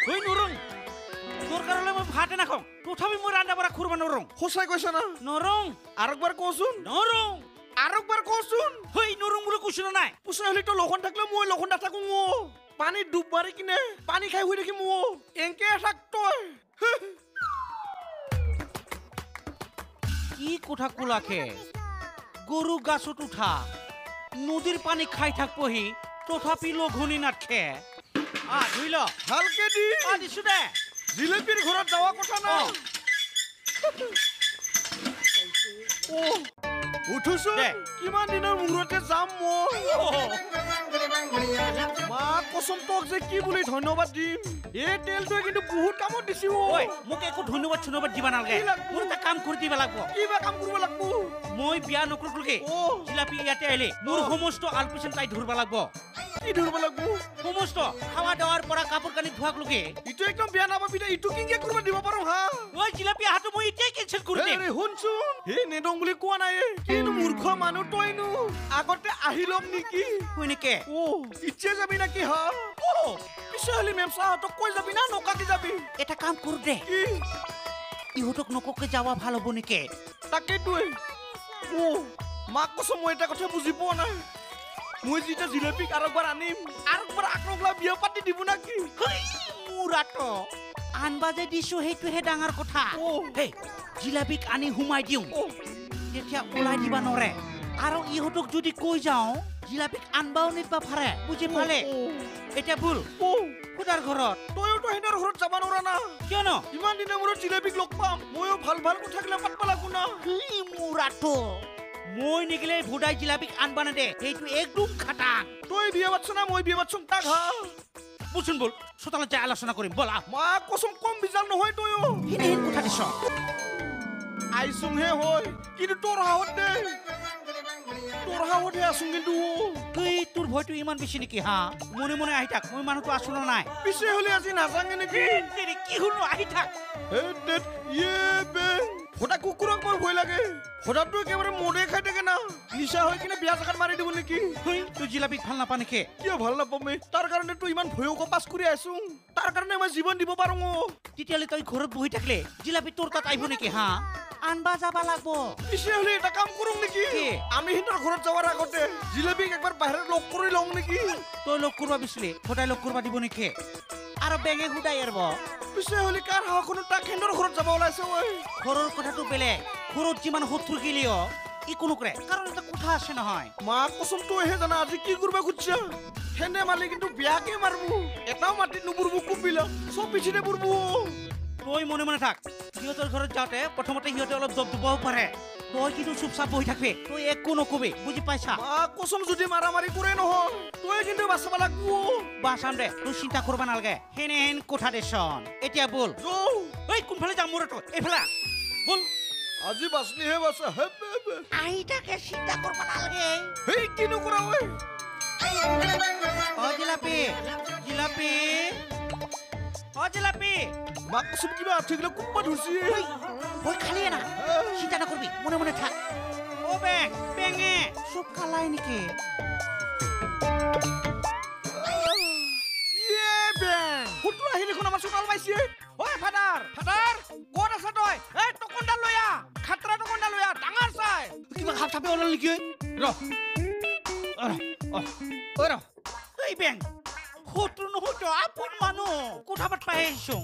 হই নৰং তোৰ কাৰণে মই ভাতে নাখাওঁ তথাপি মই ৰান্ধা বঢ়া কৰিব নৰং সঁচাই কৈছা না নৰং আৰু একবাৰ কচোন নৰং আৰু একবাৰ কচোন হই নৰং বুলি কৈছো নাই পুছনা হলি তো লখন থাকলে মই লখন নাথাকো পানী ডুব মাৰি কিনে পানী খাই হৈ দেখিম এংকে থাক তই কি কথা কোলাখে গরু গাছত উঠা নদীর পানি খাই থাকবহি তথাপি লঘনি নাথে ধুই ল ভালকে দি দিছো দে জিলেপিৰ ঘৰত যাওয়া কথা না উঠুছো কিমান দিনৰ মূৰতে যাম মা কসম তোক যে কি বুলি ধন্যবাদ দিম এই তেলটোৱে কিন্তু বহুত কামত দিছি মোক একো ধন্যবাদ দিবা নালাগে মোৰ এটা কাম কৰি দিবা লাগব কিবা কাম কৰিব লাগব মই বিয়া নকৰলকে জিলাপি ইয়াতে আহিলে মোৰ সমস্ত আলপিছন তাই ধৰবা লাগব কি ধৰবা লাগব সমস্ত খাওয়া দাওয়ার পরা কাপড় কানি ধোয়াক লগে ইটো একদম বিয়া নাপাবি দে ইটো কিংকে কৰিব দিব পাৰো হা ওই জিলাপি হাতু মই ইতে কেনসেল কৰি দে আরে শুনছুন হে নেদং বুলি কোৱা নাই কিনো মূৰ্খ মানুহ তইনো আগতে আহিলম নেকি কই নেকে ইচ্ছে যাবি নাকি হা পিছে হলি মেম সাহতক কৈ যাবি না নকাকি যাবি এটা কাম কৰো দে ইহঁতক নককে যাওয়া ভাল হ'ব নেকে তাকে তুই মাক কসম মই এটা কথা বুজি পোৱা নাই মই যেটা জিলাপিক আৰু একবাৰ আনিম আৰু একবাৰ আকৰগলা বিয়া পাতি দিব নাকি মুৰাটো আনবাজে দিছো হেতুহে ডাঙৰ কথা হে জিলাপিক আনি হুমাই দিও তেতিয়া ওলাই দিবা নৰে আৰু ইহঁতক যদি কৈ যাও জিলাপিক আনবাও নিবা পাৰে বুজি পালে এতিয়া বুল খুদাৰ ঘৰত তইও তো হেনৰ ঘৰত যাবা নৰা না কিয়নো ইমান দিনৰ মূৰত জিলাপিক লগ পাম মইও ভাল ভাল কথাগিলা পাতবা লাগো না মুৰাটো মই নিগলে ভুদাই জিলাপিক আনবা না দে এইটো একদম খাটাং তই বিয়া বাচ্চা না মই বিয়া বাচ্চং তাক হা বুঝুন বল সতালে যাই আলোচনা কৰিম বলা মা কসম কম বিজাল নহয় তইও হিন কথা দিছ আইসুং হে হয় কিন্তু তোর হাওত দে তোর হাওত হে আসুং কিন্তু তুই তোর ভয়টো ইমান বেশি নেকি হা মনে মনে আহি থাক মই মানুহটো আসুন নাই পিছে হলি আজি নাজাঙে নেকি তেৰি কি হলো আহি থাক হে দেট ইয়ে বে হঠাৎ কুকুৰক মোৰ ভয় লাগে হঠাৎটো একেবাৰে মনে খাই থাকে না নিশা হৈ কিনে বিয়া জাগাত মাৰি দিব নেকি তুই জিলাপিক ভাল নাপা নেকি কিয় ভাল নাপামে তাৰ কাৰণে তো ইমান ভয়ক পাছ কৰি আছো তাৰ কাৰণে মই জীৱন দিব পাৰো তেতিয়ালে তই ঘৰত বহি থাকলে জিলাপি তোৰ তাত আহিব নেকি হা আনবা যাবা লাগব পিছে হলে এটা কাম কৰোঁ নেকি আমি হিন্দৰ ঘৰত যাৱাৰ আগতে জিলাপিক একবাৰ বাহিৰত লগ কৰি লওঁ নেকি তই লগ কৰবা বিচলে সদায় লগ কৰবা দিব নেকি আৰু বেঙে হুদাই এৰব পিছে হলি কাৰ হাওখনো তাক হিন্দৰ ঘৰত যাব ওলাইছে ঘৰৰ কথাটো বেলেগ ঘৰত যিমান শত্ৰু গেলিও ই কোনো কৰে কাৰণ এটা কথা আছে নহয় মা কসম তইহে জানা আজি কি কৰবা খুজিছা হেনে মালি কিন্তু বিয়াকে মাৰবো এটাও মাটিত নুবুৰবো কুপিলা সব পিছিনে বুৰবো তই মনে মনে থাক সিহঁতৰ ঘৰত যাওঁতে প্ৰথমতে সিহঁতে অলপ দব দুবও পাৰে তই কিন্তু চুপচাপ বহি থাকবি তই একো নকবি বুজি পাইছা মা কসম যদি মাৰামাৰি কৰে নহয় তই কিন্তু বাচাবা লাগব বাচাম দে তই চিন্তা কৰবা নালাগে হেন কথা দেচোন এতিয়া বল ঐ কোনফালে যাম মোৰটো এইফালে বল আজি বাচলিহে বাচা আহি থাকে চিন্তা কৰবা নালাগে হেই কিনো কৰা জিলাপি জিলাপি জিলাপি মা কসম কিবা আঠিগিলা কুপ্পা ধৰছি ওই খালি না চিন্তা নকৰবি মনে মনে থাক ও বেঙে সব খালাই নেকি ইয়ে বেং হুটু আহি দেখোন আমাৰ চোতাল পাইছে ঐ ফাদাৰ ক'ত আছা তই এই টকনডা লৈ আ খাতৰা টকনডা লৈ আ ডাঙৰ চাই কিবা খাপ থাপে ওলাল নেকি ৰ এই বেং শত্ৰু নহত আপোন মানুহ কথা পাত পাই আহিছো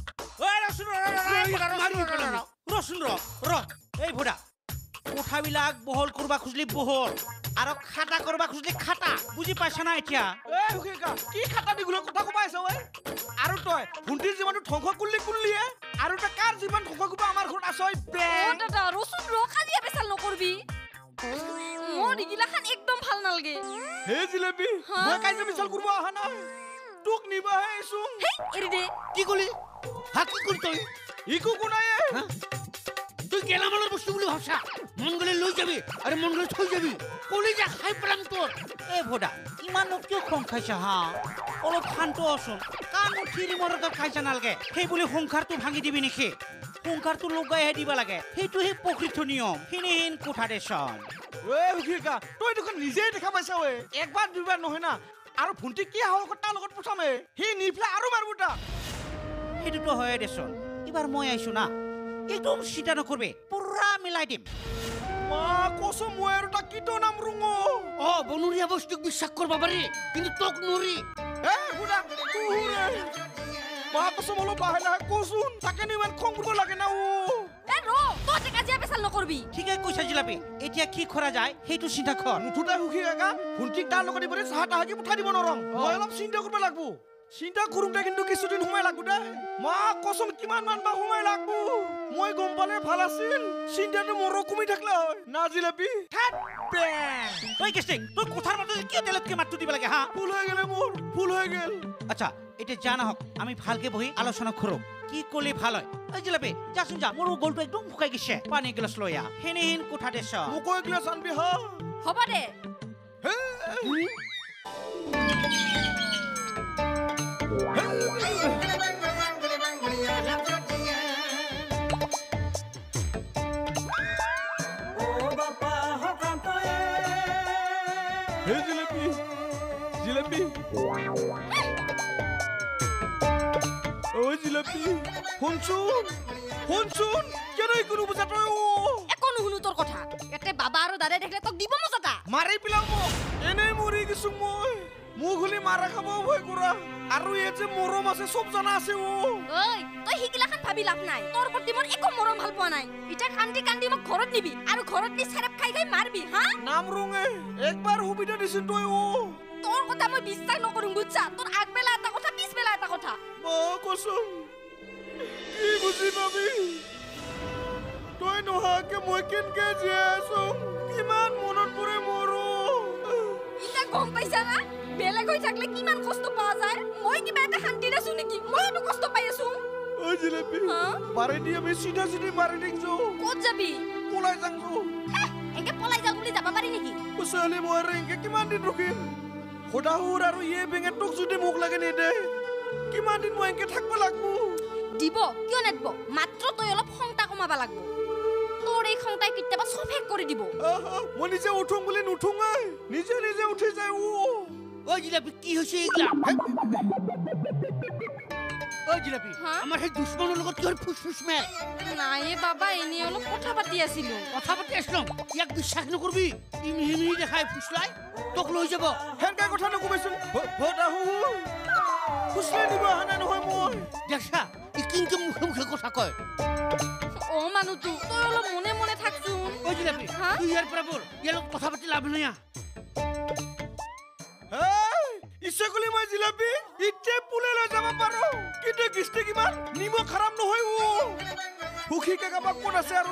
ৰচোন ৰ এই ভোদা কথাবিলাক বহল কৰবা খুজলি বহল আৰু খাটা কৰবা খুজলি খাটা বুজি পাইছা না এতিয়া কি খাটা দিগুলো কথা কবা আছ আৰু তই ভুন্টিৰ জীৱনটো ধ্বংস কুল্লিয়ে আৰু তই কাৰ জীৱন ধ্বংস কৰিব আমাৰ ঘৰত আছ দাদা ৰচোন ৰ কাজিয়া পেচাল নকৰবি মোৰ ইগিলাখান একদম ভাল নালগে হে জিলাপি মই কাজিয়া পেচাল কৰিব আহা নাই তোক নিবা আহিছো হে এৰি দে কি কলি হা কি কলি তই ইকো কোনায়ে তুই গেলামালৰ বস্তু বুলি ভাবছা মন গলে লৈ যাবি আৰু মন গলে থৈ যাবি কলি যা খাই পেলাম তোৰ এই ভোদা ইমান কিয় খং খাইছা হা অলপ শান্ত আছোন কানো থিৰি মৰত খাইছা নালাগে সেই বুলি সংসাৰটো ভাঙি দিবি নেকি সংসাৰটো লগাইহে দিব লাগে সেইটোহে প্ৰকৃত নিয়ম হিন কথা দেচোন তই দেখোন নিজেই দেখা পাইছা একবাৰ দুবাৰ নহয় না আৰু ভুন্টি কি হাও তাৰ লগত পঠামে সি নিফলা আৰু মাৰবো তা সেইটোতো হয়ে দেচোন এবার মই আইছো না একদম চিন্তা নকৰবে পুৰা মিলাই দিম মা কসম মই আৰু তাক কিটো নাম ৰুঙ অ বনৰীয়া বস্তুক বিশ্বাস কৰবা পাৰি কিন্তু তোক নৰি এ বুঢ়া কুহুৰে মা কসম অলপ লাহে লাহে কচোন তাকে ইমান খং কৰিব লাগে না ও এ ৰ তই কাজিয়া পেচাল নকৰবি ঠিকে কৈছা জিলাপি এতিয়া কি কৰা যায় সেইটো চিন্তা কৰ নুঠুতে সুখী একা ভণ্টিক তাৰ লগত ইবাৰে চাহ তাহাকি পঠাই দিব নৰম মই অলপ চিন্তা কৰিব লাগব চিন্তা কৰোঁতে কিন্তু কিছুদিন সময় লাগব দে মা কসম কিমান মান বা সময় লাগব মই গম পালে ভাল আছিল চিন্তাটো মোৰ কমি থাকলে হয় না জিলাপি তই কেষ্টে তোৰ কথাৰ মাজতে কিয় তেলতকে মাতটো দিব লাগে হা ভুল হৈ গেলে মোৰ ভুল হৈ গেল আচ্ছা এতিয়া জানা হক আমি ভালকে বহি আলোচনা কৰোঁ কি কলি ভাল হয় এই জিলাপি যাচোন যা মোৰ গলটো একদম ফুকাই গৈছে পানী গিলাচ লৈ আহ হেনেহেন কোঠা দেছ মোক কৈ গিলাচ আনবি হা হ'ব দে হে জিলাপি জিলাপি ও জিলাপি শুনচোন কেনে কোনো বুজা তই ও একো নুশুনো তোৰ কথা এতে বাবা আৰু দাদাই দেখিলে তোক দিব মজাটা মাৰি পেলাম মোক এনে মৰি গৈছো মই মোক হলি মাৰা খাব ভয় কৰা আৰু এই যে মৰম আছে চব জনা আছে ও ঐ তই হিগিলাখান ভাবি লাভ নাই তোৰ প্ৰতি মোৰ একো মৰম ভাল পোৱা নাই এতিয়া কান্দি কান্দি মোক ঘৰত নিবি আৰু ঘৰত নি চেৰেপ খাই খাই মাৰবি হা নাম ৰঙে একবাৰ সুবিধা দিছিল তই ও তোৰ কথা মই বিশ্বাস নকৰোঁ বুজছা তোৰ আগবেলা এটা কথা পিছবেলা এটা কথা কচোন কি বুজি পাবি তই নোহাকে মই কেনকে জীয়াই আছো কিমান মনত পৰে মোৰো ইটা গম পাইছা না বেলেগ হৈ থাকলে কিমান কষ্ট পোৱা যায় মই কিবা এটা শান্তিত আছো নেকি মইতো কষ্ট পাই আছো ঐ জিলাপি বাৰে দি আমি চিধা চিধি মাৰি দিছো ক'ত যাবি পলাই যাংছো একে পলাই যাওঁ বুলি যাব পাৰি নেকি ছোৱালী মই এনকে কিমান দিন ৰখিম সদাহুৰ আৰু ইয়ে বেঙে তোক যদি মোক লাগে নেদে কিমান দিন মই এনকে থাকব লাগব দিব কিয় নেদব মাত্ৰ তই অলপ খংটা কমাব লাগব তোৰ এই খংটাই কেতিয়াবা চব শেষ কৰি দিব মই নিজে উঠোং বুলি নুঠোং নিজে নিজে উঠি যায় ঐ জিলাপি কি হৈছে এইগিলা ঐ জিলাপি আমাৰ সেই দুশ্মনৰ লগত কিহৰ ফুচফুচ মেল নাই বাবা এনেই অলপ কথা পাতি আছিলো কথা পাতি আছিলো ইয়াক বিশ্বাস নকৰবি ই মিহি মিহি দেখাই ফুচলাই তোক লৈ যাব হেনকা কথা নকবিচোন সদাহু ফুচলাই দিব অহা নাই নহয় মই দেখা ই কিন্তু মুখে মুখে কথা কয় অ মানুহটো তই অলপ মনে মনে থাকচোন ঐ জিলাপি তুই ইয়াৰ পৰা বল ইয়াৰ লগত কথা পাতি লাভ নাই ইচ্ছা কলি মই জিলাপি ইতে পুলে লৈ যাব পাৰো কিন্তু কিস্তি কিমান নিমখ খাৰাপ নহয় সুখী কাকাবাক কোন আছে আৰু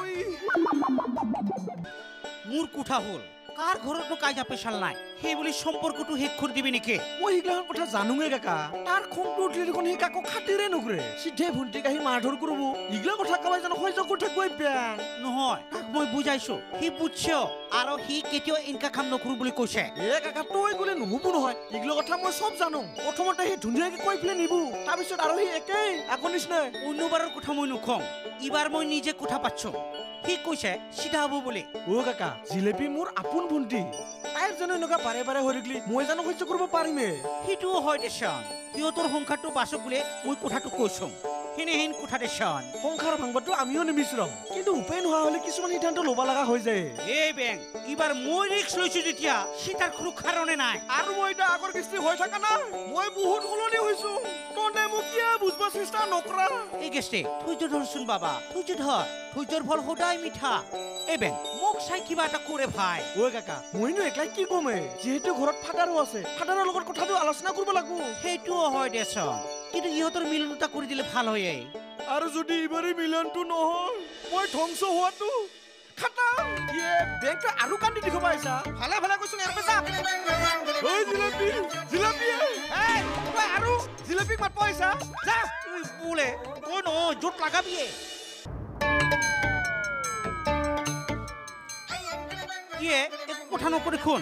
মোৰ কোঠা হ'ল কাৰ ঘৰতো কাইজা পেচাল নাই সেই বুলি সম্পৰ্কটো শেষ কৰি দিবি নেকি মই এইগিলাখন কথা জানোঙে কাকা তাৰ খংটো উঠিলে দেখোন সেই কাকো খাতিৰে নকৰে চিধে ভণ্টিক আহি মাৰধৰ কৰিব এইগিলা কথা কাবাই জানো সহ্য কৰি থাকিবই বেয়া নহয় তাক মই বুজাইছো সি বুজছে আৰু সি কেতিয়াও ইনকা কাম নকৰো বুলি কৈছে কাকা তই গলে নহব নহয় এইগিলা কথা মই চব জানো প্ৰথমতে সি ধুনীয়াকে কৈ পেলাই নিবো তাৰপিছত আৰু সি একেই আকৌ নিচিনা অন্যবাৰৰ কথা মই নকওঁ এইবাৰ মই নিজে কথা পাতিছো সি কৈছে চিধা হ'ব বুলি কাকা জিলেপি মোৰ আপোন ভণ্টি তাইৰ জানো এনেকুৱা বাৰে বাৰে হৈ থাকিলি মই জানো সহ্য কৰিব পাৰিমে সেইটোও হয় দেচোন সিহঁতৰ সংসাৰটো বাচক বুলি মই কথাটো কৈছো হেনেহেন কথা দেচোন সংসাৰ ভাঙবাটো আমিও নিবিচাৰো কিন্তু উপায় নোহোৱা হলে কিছুমান সিদ্ধান্ত ল'ব লগা হৈ যায় এই বেং এইবাৰ মই ৰিক্স লৈছো যেতিয়া সীতাৰ কোনো কাৰণে নাই আৰু মই এতিয়া আগৰ কিস্তি হৈ থকা নাই মই বহুত সলনি হৈছো তহঁতে মোক কিয় বুজব চেষ্টা নকৰা এই গেষ্টে ধৈৰ্য ধৰচোন বাবা ধৈৰ্য ধৰ ধৈৰ্যৰ ফল সদায় মিঠা এই বেং মোক চাই কিবা এটা কৰে ভাই কাকা মইনো একলাই কি কমে যিহেতু ঘৰত ফাদাৰো আছে ফাদাৰৰ লগত কথাটো আলোচনা কৰিব লাগিব সেইটোও হয় দেচোন কিন্তু ইহঁতৰ মিলন দুটা কৰি দিলে ভাল হয় আৰু যদি ইবাৰে মিলনটো নহয় মই ধ্বংস হোৱাটো খাটাম বেংকটো আৰু কান্দি দিব পাইছা ভালে ভালে কৈছো ইয়াৰ পেছা জিলাপি জিলাপি তই আৰু জিলাপিক মাত পাইছা যা বোলে তই ন জোট লাগাবিয়ে ইয়ে একো কথা নকৰি শুন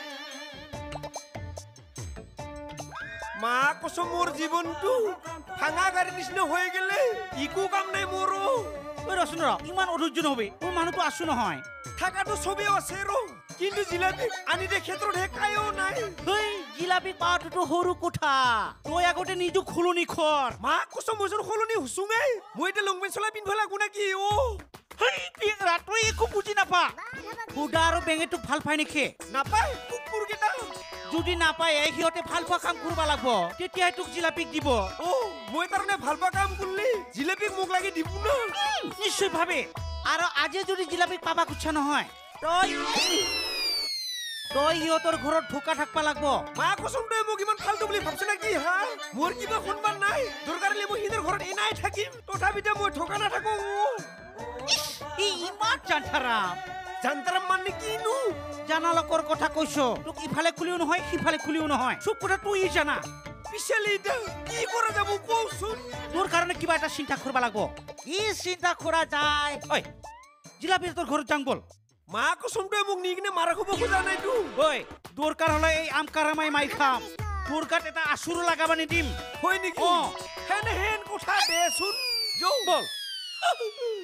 মা কসম মোৰ জীৱনটো ভাঙা গাড়ী নিচিনা হৈ গেলে ইকো কাম নাই মোৰ ৰচোন ইমান অধৈৰ্য নহবি মোৰ মানুহটো আছো নহয় থাকাটো চবেও আছে কিন্তু জিলাপি আনি দে ক্ষেত্ৰত হে কায়ো নাই জিলাপি পাওয়াটোতো সৰু কথা তই আগতে নিজু খুলনি খৰ মা কচম মইচোন সলনি হুচুঙে মই এতিয়া লং পেণ্ট চলাই পিন্ধিব লাগো নেকি অ তই একো বুজি নাপা সুদা আৰু বেঙেটোক ভাল পাই নেকি নাপায় কুকুৰ কেইটা যদি নাপায় সিহঁতে ভাল পোৱা কাম কৰিব লাগিব তেতিয়াই তোক জিলাপিক দিব অ মই তাৰমানে ভাল পোৱা কাম কৰিলি জিলেপিক মোক লাগি দিব ন নিশ্চয় ভাবে আৰু আজি যদি জিলাপিক পাবা খুচ্ছা নহয় তই সিহঁতৰ ঘৰত ঢোকা থাকবা লাগিব মা কচম তই মোক ইমান ফাল্টু বুলি ভাবছ নেকি হা মোৰ কিবা সন্মান নাই দৰকাৰলে মই সিহঁতৰ ঘৰত এনাই থাকিম তথাপিতো মই ঢোকা নাথাকো ইমান জান্তাৰাম জান্তাৰাম মানে কিনো জানালকৰ কথা কৈছো তোক ইফালে খুলিও নহয় সিফালে খুলিও নহয় চব কথা তুই জানা পিছালি এতিয়া কি কৰা যাব কওচোন তোৰ কাৰণে কিবা এটা চিন্তা কৰিব লাগিব কি চিন্তা কৰা যায় ঐ জিলাপিৰ তোৰ ঘৰত যাম বল মা কচম তই মোক নি কিনে মাৰা খব খোজা নাই তো ঐ দৰকাৰ হলে এই আম কাৰামাই মাই খাম তোৰ গাত এটা আচুৰো লাগাবা নিদিম হয় নেকি হেন কথা দেচোন বল